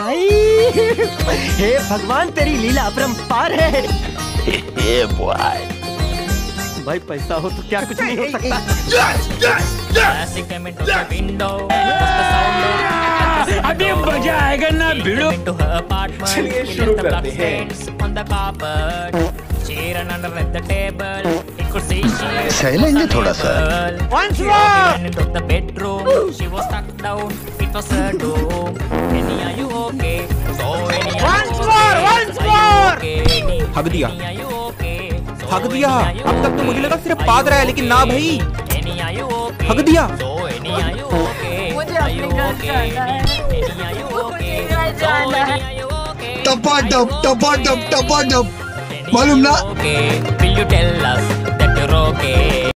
भाई। हे भगवान, तेरी लीला अपरंपार है। बॉय भाई, पैसा हो तो क्या कुछ नहीं हो सकता। अभी मजा आएगा ना भिड़ो। चलिए शुरू करते हैं। सहलेंगे थोड़ा सा। हक दिया, हक दिया। अब तक तो मुझे लगा सिर्फ पाद रहा है, लेकिन ना भाई, हक दिया। मुझे अपने घर जाना है। मुझे घर जाना है। टपा टप मालूम ना।